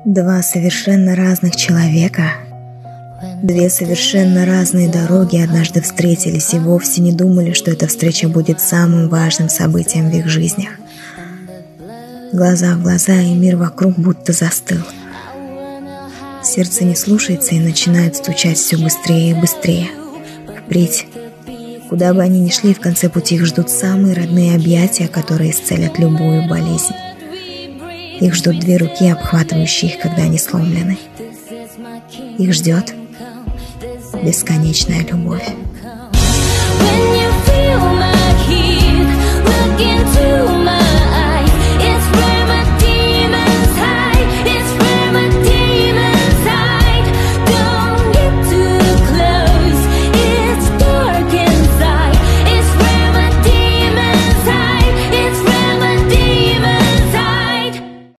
Два совершенно разных человека, две совершенно разные дороги однажды встретились и вовсе не думали, что эта встреча будет самым важным событием в их жизнях. Глаза в глаза, и мир вокруг будто застыл. Сердце не слушается и начинает стучать все быстрее и быстрее. Впредь, куда бы они ни шли, в конце пути их ждут самые родные объятия, которые исцелят любую болезнь. Их ждут две руки, обхватывающие их, когда они сломлены. Их ждет бесконечная любовь.